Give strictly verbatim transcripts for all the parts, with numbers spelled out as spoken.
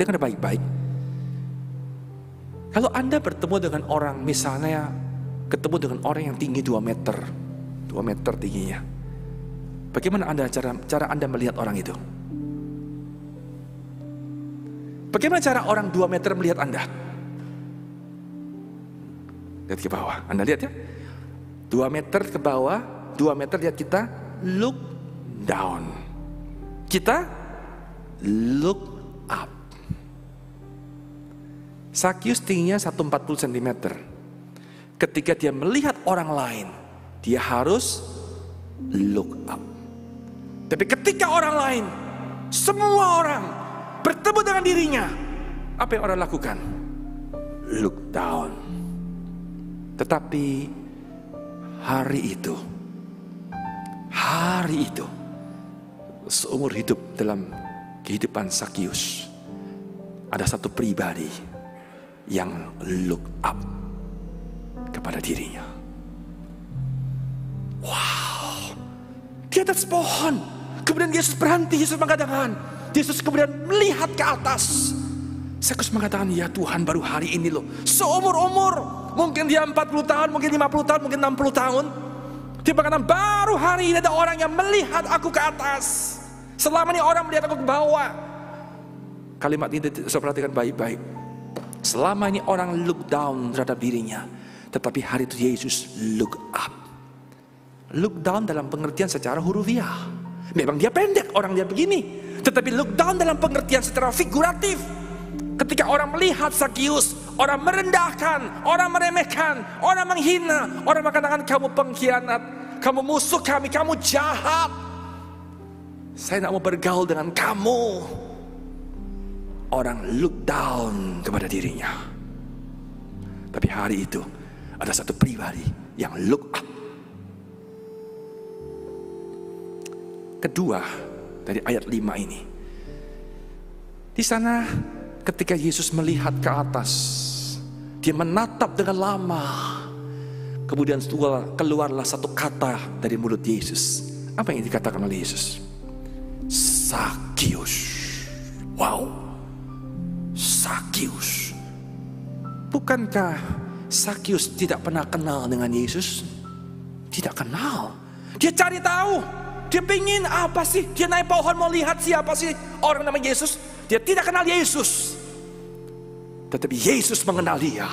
dengar baik-baik. Kalau Anda bertemu dengan orang, misalnya ketemu dengan orang yang tinggi dua meter, dua meter tingginya, bagaimana Anda cara, cara Anda melihat orang itu? Bagaimana cara orang dua meter melihat Anda? Lihat ke bawah, Anda lihat ya, dua meter ke bawah, dua meter lihat kita, look down. Kita look up. Sakyus tingginya seratus empat puluh sentimeter. Ketika dia melihat orang lain, dia harus look up. Tapi ketika orang lain, semua orang bertemu dengan dirinya, apa yang orang lakukan? Look down. Tetapi hari itu, hari itu, seumur hidup dalam kehidupan Sakyus, ada satu pribadi yang look up kepada dirinya. Wow, di atas pohon. Kemudian Yesus berhenti, Yesus mengatakan, Yesus kemudian melihat ke atas. Sakyus mengatakan, ya Tuhan, baru hari ini loh, seumur-umur, mungkin dia empat puluh tahun, mungkin lima puluh tahun, mungkin enam puluh tahun, dia mengatakan, baru hari ini ada orang yang melihat aku ke atas. Selama ini orang melihat aku ke bawah. Kalimat ini saya perhatikan baik-baik. Selama ini orang look down terhadap dirinya, tetapi hari itu Yesus look up. Look down dalam pengertian secara hurufiah. Memang dia pendek, orang dia begini. Tetapi look down dalam pengertian secara figuratif. Ketika orang melihat Sakyus, orang merendahkan, orang meremehkan, orang menghina, orang mengatakan kamu pengkhianat, kamu musuh kami, kamu jahat. Saya tidak mau bergaul dengan kamu. Orang look down kepada dirinya. Tapi hari itu ada satu pribadi yang look up. Kedua, dari ayat lima ini, di sana ketika Yesus melihat ke atas, dia menatap dengan lama. Kemudian keluarlah satu kata dari mulut Yesus. Apa yang dikatakan oleh Yesus? Sakyus. Wow, Sakyus. Bukankah Sakyus tidak pernah kenal dengan Yesus? Tidak kenal. Dia cari tahu. Dia pengen apa sih? Dia naik pohon mau lihat siapa sih orang namanya Yesus. Dia tidak kenal Yesus. Tetapi Yesus mengenal dia.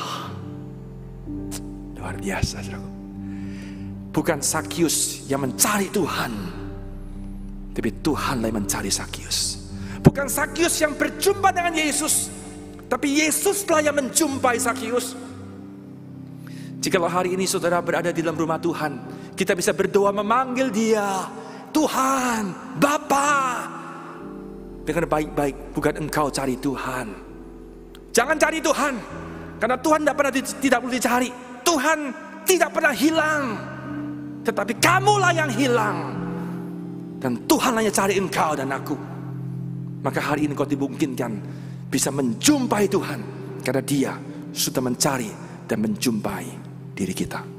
Luar biasa, saudaraku. Bukan Sakyus yang mencari Tuhan, tapi Tuhanlah yang mencari Sakyus. Bukan Sakyus yang berjumpa dengan Yesus, tapi Yesuslah yang menjumpai Sakyus. Jikalau hari ini saudara berada di dalam rumah Tuhan, kita bisa berdoa memanggil dia, Tuhan, Bapa. Dengan baik-baik, bukan engkau cari Tuhan. Jangan cari Tuhan, karena Tuhan tidak pernah tidak perlu dicari. Tuhan tidak pernah hilang, tetapi kamulah yang hilang. Dan Tuhanlah yang cari engkau dan aku. Maka hari ini kau dimungkinkan bisa menjumpai Tuhan, karena Dia sudah mencari dan menjumpai diri kita.